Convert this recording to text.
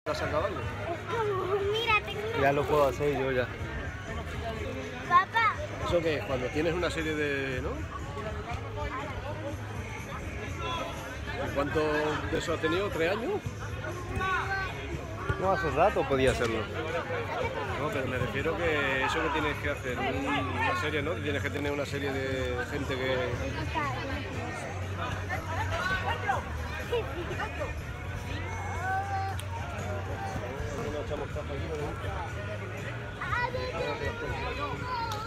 ¿Estás acabando? Mira, tengo una... Ya lo puedo hacer yo ya. Papá. ¿Eso qué es? Cuando tienes una serie de... ¿no? ¿Cuánto de eso has tenido? ¿3 años? No, hace rato podía hacerlo. No, pero me refiero que eso que tienes que hacer, una serie, ¿no? Tienes que tener una serie de gente que... No echamos café aquí, ¿no?